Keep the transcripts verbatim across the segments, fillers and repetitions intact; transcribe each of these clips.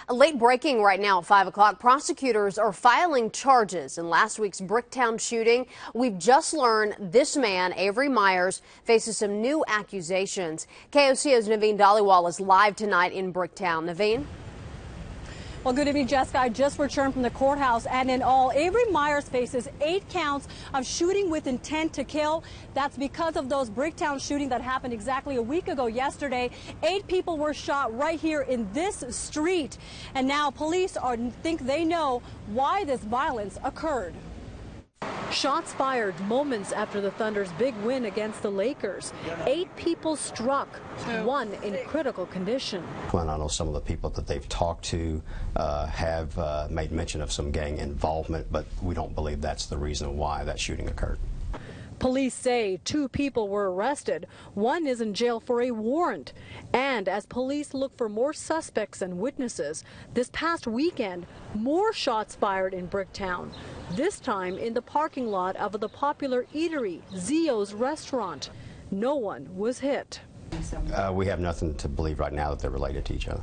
Late breaking right now at five o'clock. Prosecutors are filing charges in last week's Bricktown shooting. We've just learned this man, Avery Myers, faces some new accusations. K O C O's Naveen Dhaliwal is live tonight in Bricktown. Naveen? Well, good evening, Jessica. I just returned from the courthouse, and in all, Avery Myers faces eight counts of shooting with intent to kill. That's because of those Bricktown shooting that happened exactly a week ago yesterday. Eight people were shot right here in this street, and now police are, think they know why this violence occurred. Shots fired moments after the Thunder's big win against the Lakers. Eight people struck, one in critical condition. Well, I know some of the people that they've talked to uh, have uh, made mention of some gang involvement, but we don't believe that's the reason why that shooting occurred. Police say two people were arrested. One is in jail for a warrant. And as police look for more suspects and witnesses, this past weekend, more shots fired in Bricktown, this time in the parking lot of the popular eatery, Zio's restaurant. No one was hit. Uh, we have nothing to believe right now that they're related to each other.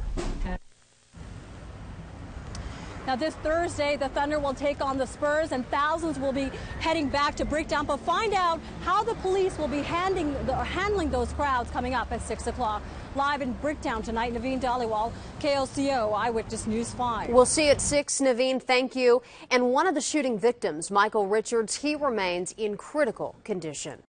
Now, this Thursday, the Thunder will take on the Spurs, and thousands will be heading back to Bricktown. But find out how the police will be handling, the, handling those crowds coming up at six o'clock. Live in Bricktown tonight, Naveen Dhaliwal, K O C O Eyewitness News five. We'll see you at six, Naveen. Thank you. And one of the shooting victims, Michael Richards, he remains in critical condition.